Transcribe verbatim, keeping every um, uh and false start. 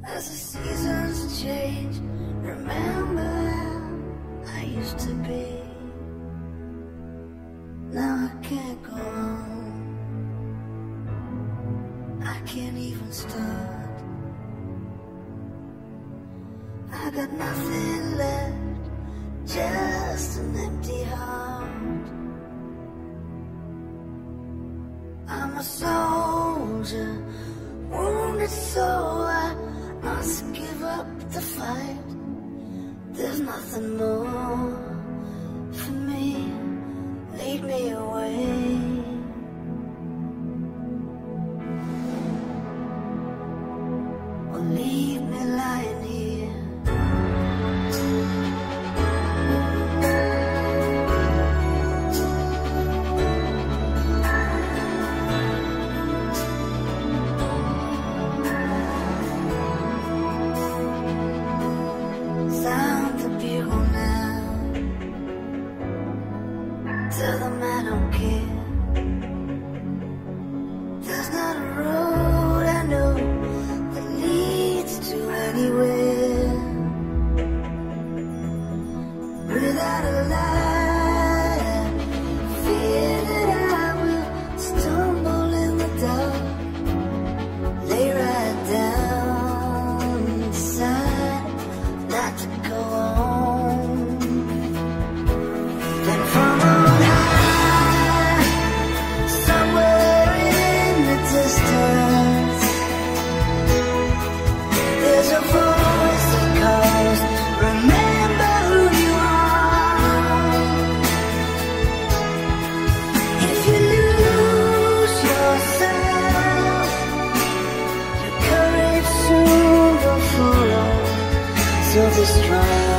as the seasons change. Remember how I used to be. Now I can't go on, I can't even start. I got nothing left, just an empty heart. I'm a soldier, wounded soul, I must give up the fight. There's nothing more for me, lead me away. Or leave me lying here. Sound the bugle now, tell them I don't care. There's not a road I know that leads to anywhere. Without a light, I fear that I will stumble in the dark. Lay right down inside, not to go on. Then from on high, somewhere in the distance, there's a voice that calls, remember who you are. If you lose yourself, your courage soon will follow. So be strong.